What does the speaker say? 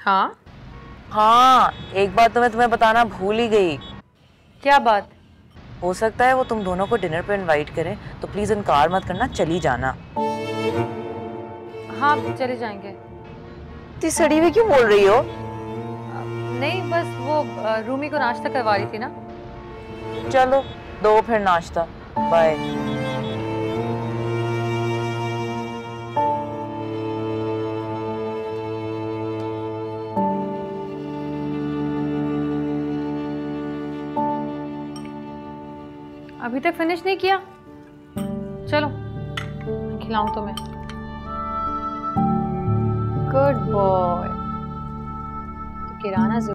हाँ। हाँ, एक बात तो मैं तुम्हें बताना भूल ही गई। क्या बात? हो सकता है वो तुम दोनों को डिनर पे इनवाइट करें, तो प्लीज इनकार मत करना, चली जाना। हाँ, चले जाएंगे। इतनी सड़ी हुई क्यों बोल रही हो? नहीं, बस वो रूमी को नाश्ता करवा रही थी ना। चलो, दो फिर नाश्ता। बाय। अभी तक फिनिश नहीं किया? चलो खिलाऊं तुम्हें। Good boy. तो किराना